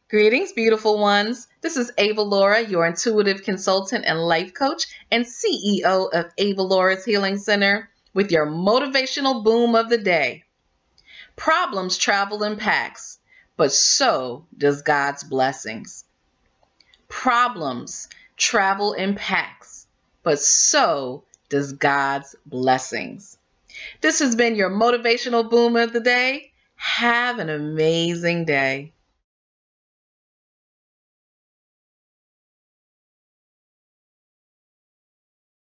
Greetings, beautiful ones. This is Avalaura, your intuitive consultant and life coach and CEO of Avalaura's Healing Center with your motivational boom of the day. Problems travel in packs, but so does God's blessings. Problems travel in packs, but so does God's blessings. This has been your motivational boom of the day. Have an amazing day.